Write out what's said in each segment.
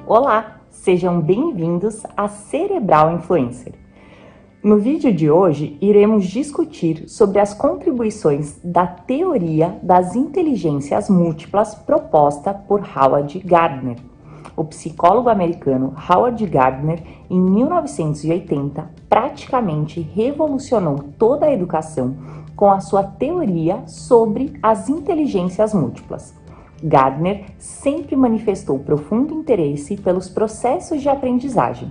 Olá, sejam bem-vindos a Cerebral Influencer. No vídeo de hoje, iremos discutir sobre as contribuições da teoria das inteligências múltiplas proposta por Howard Gardner. O psicólogo americano Howard Gardner, em 1980, praticamente revolucionou toda a educação com a sua teoria sobre as inteligências múltiplas. Gardner sempre manifestou profundo interesse pelos processos de aprendizagem.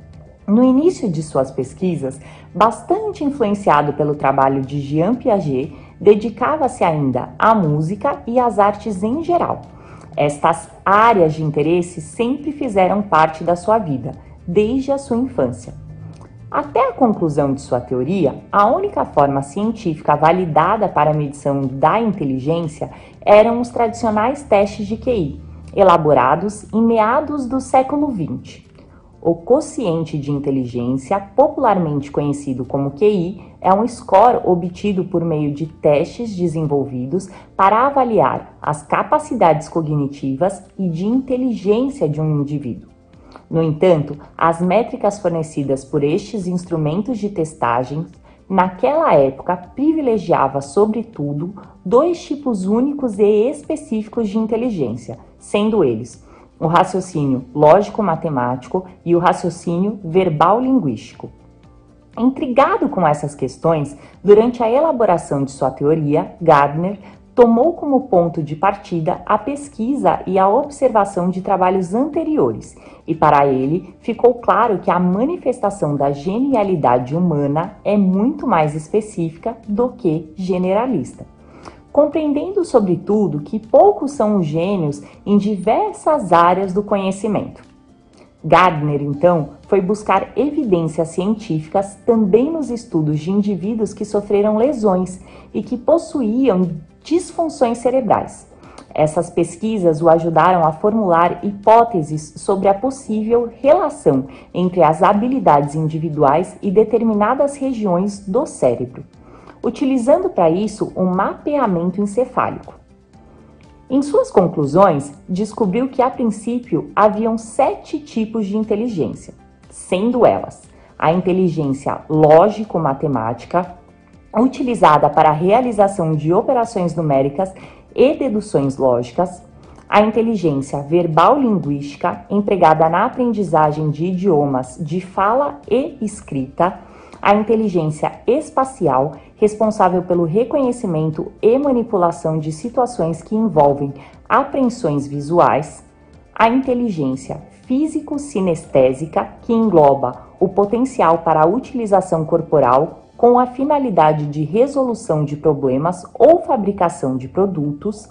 No início de suas pesquisas, bastante influenciado pelo trabalho de Jean Piaget, dedicava-se ainda à música e às artes em geral. Estas áreas de interesse sempre fizeram parte da sua vida, desde a sua infância. Até a conclusão de sua teoria, a única forma científica validada para a medição da inteligência eram os tradicionais testes de QI, elaborados em meados do século XX. O quociente de inteligência, popularmente conhecido como QI, é um score obtido por meio de testes desenvolvidos para avaliar as capacidades cognitivas e de inteligência de um indivíduo. No entanto, as métricas fornecidas por estes instrumentos de testagem, naquela época, privilegiava, sobretudo, dois tipos únicos e específicos de inteligência, sendo eles o raciocínio lógico-matemático e o raciocínio verbal-linguístico. Intrigado com essas questões, durante a elaboração de sua teoria, Gardner tomou como ponto de partida a pesquisa e a observação de trabalhos anteriores, e para ele ficou claro que a manifestação da genialidade humana é muito mais específica do que generalista. Compreendendo, sobretudo, que poucos são os gênios em diversas áreas do conhecimento. Gardner, então, foi buscar evidências científicas também nos estudos de indivíduos que sofreram lesões e que possuíam disfunções cerebrais. Essas pesquisas o ajudaram a formular hipóteses sobre a possível relação entre as habilidades individuais e determinadas regiões do cérebro, utilizando para isso um mapeamento encefálico. Em suas conclusões, descobriu que a princípio haviam 7 tipos de inteligência, sendo elas a inteligência lógico-matemática, utilizada para a realização de operações numéricas e deduções lógicas, a inteligência verbal-linguística, empregada na aprendizagem de idiomas de fala e escrita, a inteligência espacial, responsável pelo reconhecimento e manipulação de situações que envolvem apreensões visuais, a inteligência físico-sinestésica, que engloba o potencial para a utilização corporal com a finalidade de resolução de problemas ou fabricação de produtos,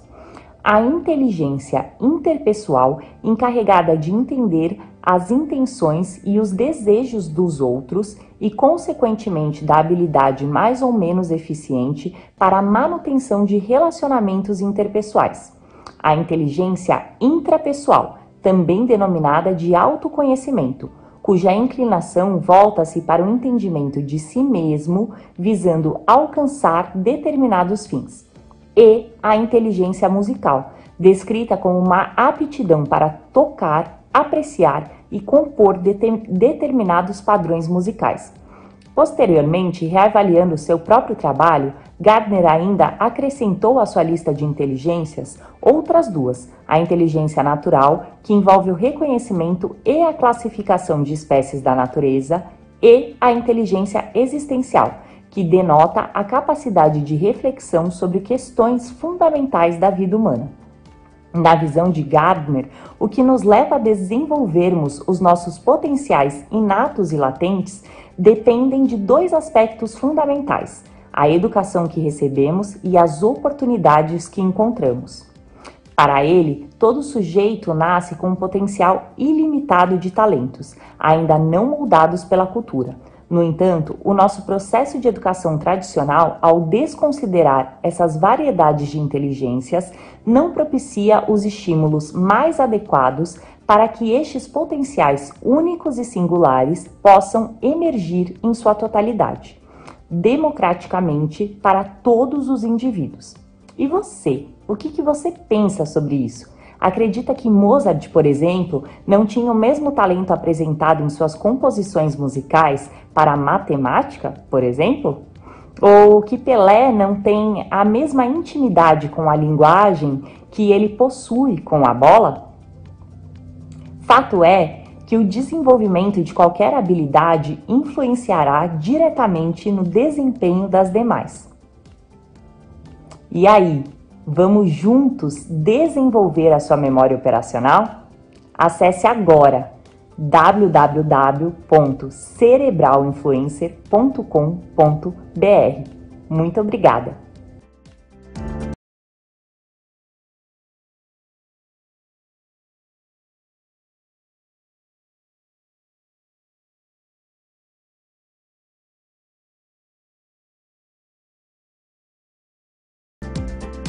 a inteligência interpessoal, encarregada de entender as intenções e os desejos dos outros e, consequentemente, da habilidade mais ou menos eficiente para a manutenção de relacionamentos interpessoais. A inteligência intrapessoal, também denominada de autoconhecimento, cuja inclinação volta-se para o entendimento de si mesmo, visando alcançar determinados fins. E a inteligência musical, descrita como uma aptidão para tocar, apreciar e compor determinados padrões musicais. Posteriormente, reavaliando seu próprio trabalho, Gardner ainda acrescentou à sua lista de inteligências outras duas: a inteligência natural, que envolve o reconhecimento e a classificação de espécies da natureza, e a inteligência existencial, que denota a capacidade de reflexão sobre questões fundamentais da vida humana. Na visão de Gardner, o que nos leva a desenvolvermos os nossos potenciais inatos e latentes dependem de 2 aspectos fundamentais: a educação que recebemos e as oportunidades que encontramos. Para ele, todo sujeito nasce com um potencial ilimitado de talentos, ainda não moldados pela cultura. No entanto, o nosso processo de educação tradicional, ao desconsiderar essas variedades de inteligências, não propicia os estímulos mais adequados para que estes potenciais únicos e singulares possam emergir em sua totalidade, democraticamente para todos os indivíduos. E você? O que você pensa sobre isso? Acredita que Mozart, por exemplo, não tinha o mesmo talento apresentado em suas composições musicais para a matemática, por exemplo? Ou que Pelé não tem a mesma intimidade com a linguagem que ele possui com a bola? Fato é que o desenvolvimento de qualquer habilidade influenciará diretamente no desempenho das demais. E aí, vamos juntos desenvolver a sua memória operacional? Acesse agora www.cerebralinfluencer.com.br. Muito obrigada!